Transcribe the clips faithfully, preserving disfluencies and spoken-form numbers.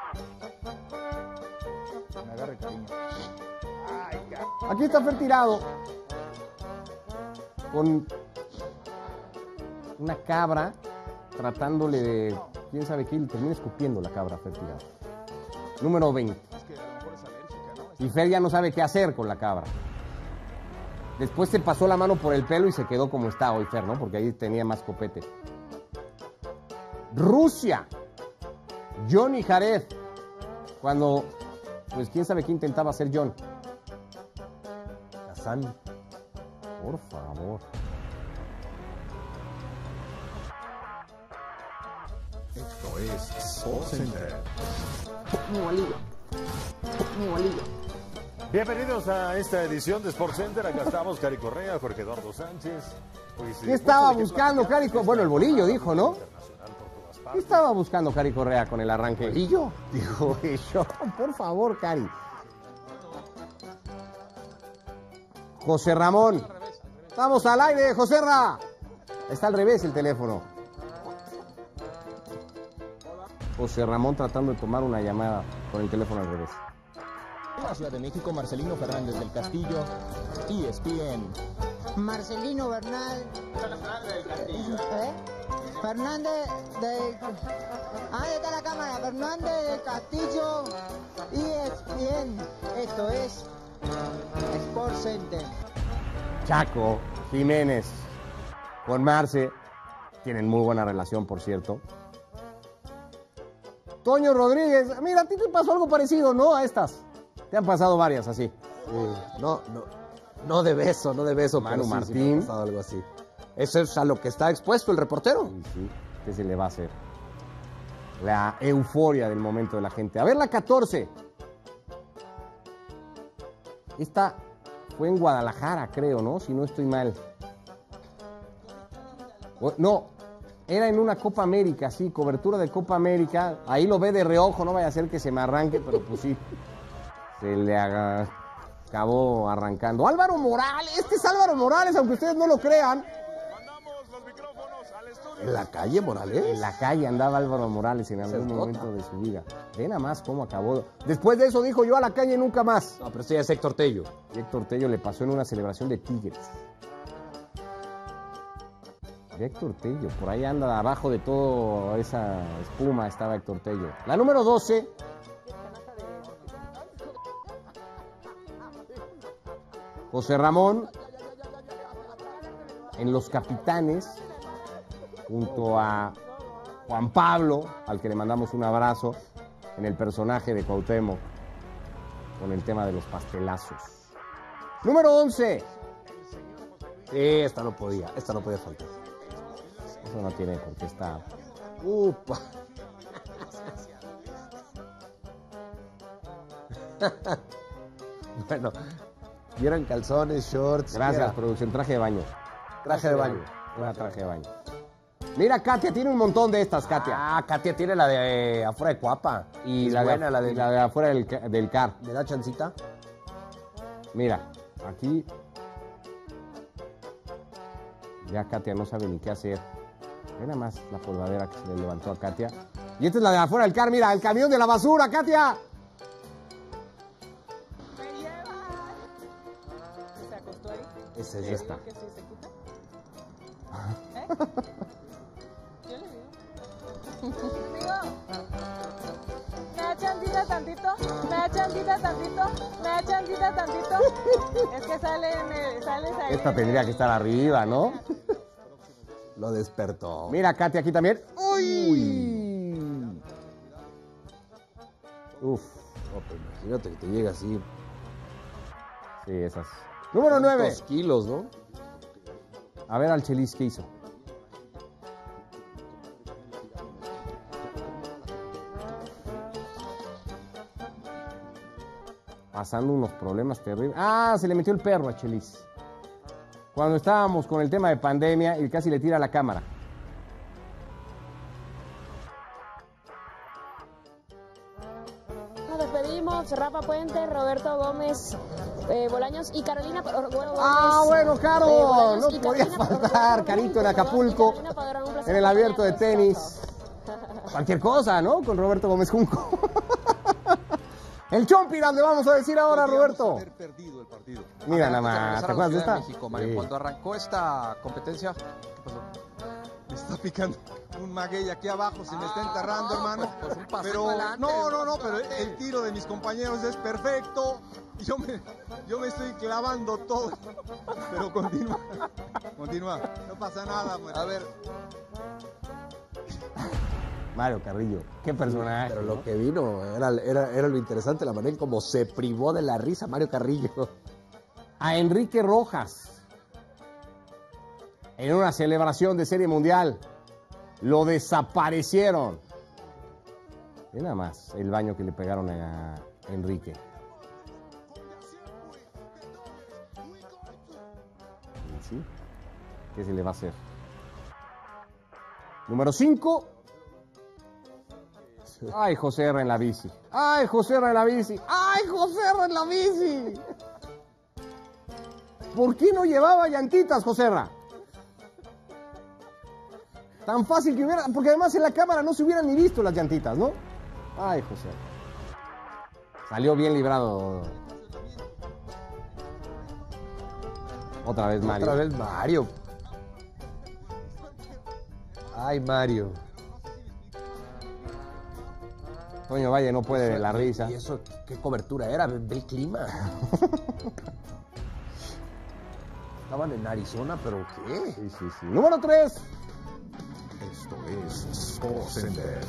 Me agarre cariño. Ay, Aquí está Fer tirado con una cabra tratándole de quién sabe qué, y termina escupiendo la cabra Fer tirado. Número veinte. Es que a lo mejor es alérgica, ¿no? Y Fer ya no sabe qué hacer con la cabra. Después se pasó la mano por el pelo y se quedó como está hoy Fer, ¿no? Porque ahí tenía más copete. Rusia. Johnny Jared. Cuando, pues quién sabe qué intentaba hacer John. Kazán. Por favor. Esto es SportsCenter. Mi bolillo. Mi bolillo. Bienvenidos a esta edición de SportsCenter. Acá estamos, Cari Correa, Jorge Eduardo Sánchez. Pues, ¿Qué estaba mucho de qué buscando platicar. Cari? Bueno, el bolillo dijo, ¿no? Internacional por todas ¿Qué partes. estaba buscando Cari Correa con el arranque? ¿Bolillo? Dijo yo. Por favor, Cari. José Ramón. Estamos al aire, José Ra. Está al revés el teléfono. José Ramón tratando de tomar una llamada con el teléfono al revés. En la Ciudad de México, Marcelino Fernández del Castillo, E S P N. Marcelino Bernal. ¿Eh? Fernández de... Ah, ahí está la cámara. Fernández del Castillo, E S P N. Esto es SportsCenter. Chaco, Jiménez, con Marce. Tienen muy buena relación, por cierto. Toño Rodríguez. Mira, a ti te pasó algo parecido, ¿no? A estas. Te han pasado varias así. Sí, no, no, no de beso, no de beso. Manu pero sí, Martín. sí me ha pasado algo así. Eso es a lo que está expuesto el reportero. Sí, sí. ¿Qué se le va a hacer? La euforia del momento de la gente. A ver, la catorce. Esta fue en Guadalajara, creo, ¿no? Si no estoy mal. O- no, era en una Copa América, sí, cobertura de Copa América. Ahí lo ve de reojo, no vaya a ser que se me arranque, pero pues sí. Se le haga- acabó arrancando. Álvaro Morales, este es Álvaro Morales, aunque ustedes no lo crean. Mandamos los micrófonos al estudio. ¿En la calle, Morales? En la calle andaba Álvaro Morales en algún Se momento nota. de su vida. Ve nada más cómo acabó. Después de eso dijo yo a la calle nunca más. No, pero este ya es Héctor Tello. Y Héctor Tello le pasó en una celebración de Tigres. De Héctor Tello, por ahí anda abajo de toda esa espuma estaba Héctor Tello. La número doce. José Ramón en Los Capitanes, junto a Juan Pablo, al que le mandamos un abrazo, en el personaje de Cuauhtémoc, con el tema de los pastelazos. Número once. Sí, esta no podía, esta no podía faltar. Eso no tiene por qué estar. Upa. Bueno, vieron calzones, shorts. Gracias, mira, producción. Traje de baño. traje de baño. Una traje de baño. Mira, Katia, tiene un montón de estas, Katia. Ah, Katia tiene la de eh, afuera de Cuapa. y Es la, buena, de, la de, y la de afuera del, ca- del car. ¿Me da chancita? Mira, aquí ya Katia no sabe ni qué hacer. Ve nada más la polvadera que se le levantó a Katia. Y esta es la de afuera del car, mira, el camión de la basura, Katia. ¿Se acostó ahí? Esa es Esta. ¿Que sí se quita? ¿Eh? Yo le digo. Digo. ¿Me da chancita tantito? ¿Me da chancita tantito? ¿Me da chancita tantito? Es que sale en el, sales ahí. Esta en tendría el- que estar arriba, ¿no? Lo despertó. Mira, Katia, aquí también. ¡Uy! Uf, No, pero imagínate que te llega así. sí, esas. Número nueve. Dos kilos, ¿no? A ver al Chelis, ¿qué hizo? Pasando unos problemas terribles. Ah, se le metió el perro a Chelis. Cuando estábamos con el tema de pandemia y casi le tira la cámara. Nos despedimos, Rafa Puente, Roberto Gómez, eh, Bolaños y Carolina Padrón Gómez. Ah, bueno, Caro, Eh, Bolaños no y podía Carolina Padrón faltar, Gómez, Carito en Padrón Acapulco, y Carolina Padrón, un placer en el abierto de acompañarlos. tenis. Cualquier cosa, ¿no? Con Roberto Gómez Junco. El Chompiras le vamos a decir ahora, Roberto. Haber perdido el partido. Mira nada Antes de más, regresar ¿te a la acuerdas de Ciudad esta? México, Mario, Sí. cuando arrancó esta competencia, ¿qué pasó? Me está picando un maguey aquí abajo, se me está enterrando, Ah, hermano. pues, pues un pasito pero adelante, no, no, un no, pasito pero adelante. el tiro de mis compañeros es perfecto. Yo me, yo me estoy clavando todo. Pero continúa, continúa. No pasa nada, pues. A ver. Mario Carrillo, qué personaje. Pero lo que vino era, era, era lo interesante, la manera en cómo se privó de la risa Mario Carrillo. A Enrique Rojas, en una celebración de Serie Mundial, lo desaparecieron. Ve nada más el baño que le pegaron a Enrique. ¿Sí? ¿Qué se le va a hacer? Número cinco. Ay, José R. en la bici. Ay, José R. en la bici. Ay, José R. en la bici. ¿Por qué no llevaba llantitas, José R? Tan fácil que hubiera, porque además en la cámara no se hubieran ni visto las llantitas, ¿no? Ay, José. Salió bien librado. Otra vez Mario. Otra vez Mario. Ay, Mario. Toño Valle no puede de la risa. ¿Y eso qué cobertura era? Ve ve el clima. Estaban en Arizona, pero ¿qué? Sí, sí, sí. Número tres. Esto es SportsCenter.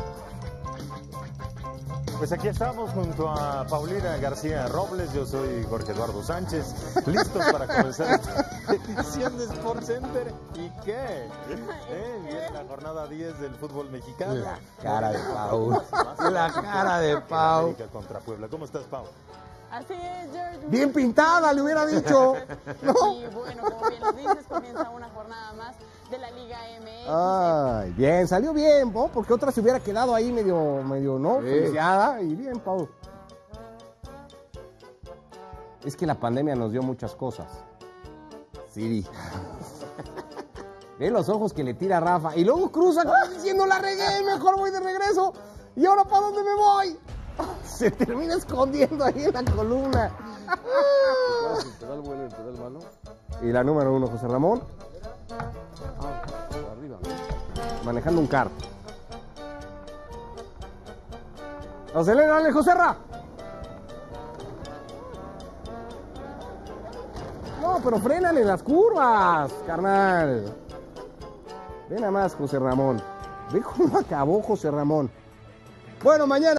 Pues aquí estamos junto a Paulina García Robles, yo soy Jorge Eduardo Sánchez, listos para comenzar esta edición de SportsCenter. ¿Y qué? ¿Eh? Viene la jornada diez del fútbol mexicano. La cara de Pau. La cara de Pau. América contra Puebla. ¿Cómo estás, Pau? Así es, George. Bien pintada, le hubiera dicho. ¿No? Y bueno, como bien nos dices, comienza una jornada más de la Liga M X. Ay, bien, salió bien, ¿no? Porque otra se hubiera quedado ahí medio, medio, ¿no? Sí. Feliciada. Y bien, Pau. Es que la pandemia nos dio muchas cosas. Sí. Ve los ojos que le tira Rafa. Y luego cruza como diciendo, la regué, mejor voy de regreso. ¿Y ahora para dónde me voy? Se termina escondiendo ahí en la columna. El pedal bueno y el pedal malo. Y la número uno, José Ramón, Ah, para arriba. manejando un kart. Acelérale, José Ra. No, pero frénale las curvas, carnal. Ve nada más, José Ramón. Ve cómo acabó José Ramón. Bueno, mañana.